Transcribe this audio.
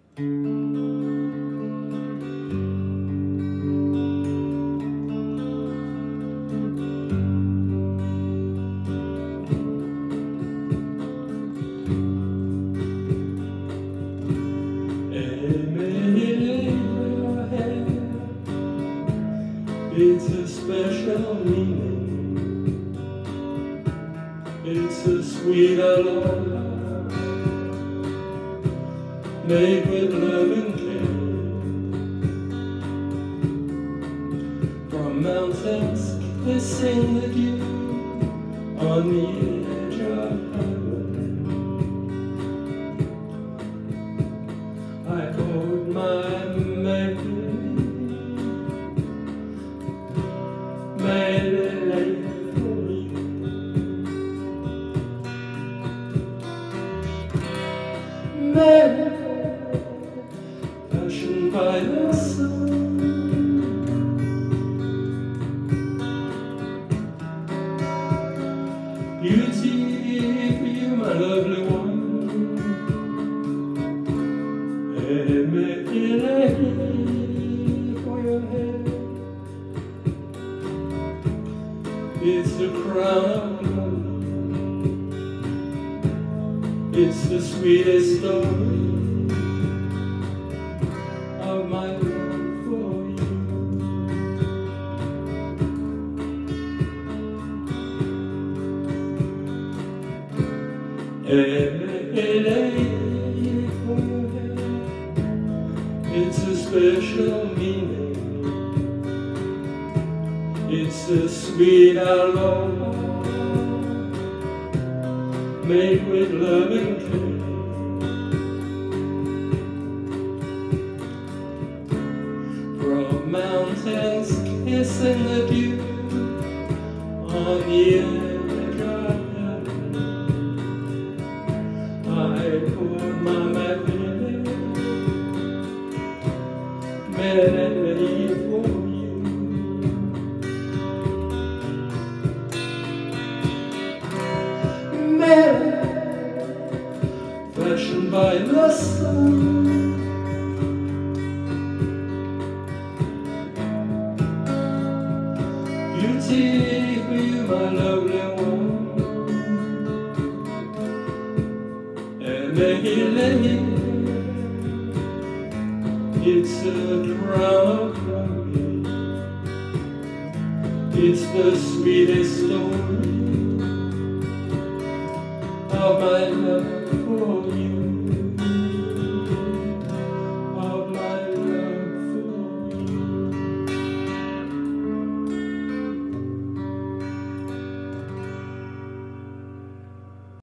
It's a special meaning. It's a sweet lullaby made with love and care. From mountains kissing the dew on the edge of heaven, I hold my Maile for you. Maile, fashioned by the sun. Beauty for you, my lovely one. Maile for your head. It's the crown of glory. It's the sweetest story of my love for you. For your head. It's a special meaning. It's a sweet lullaby made with love and care. From mountains kissing the dew on the edge of heaven, I pour my melody for you. Maile, fashioned by the sun. Beauty for you, my lovely one. And it's a crown of glory. It's the sweetest story of my love.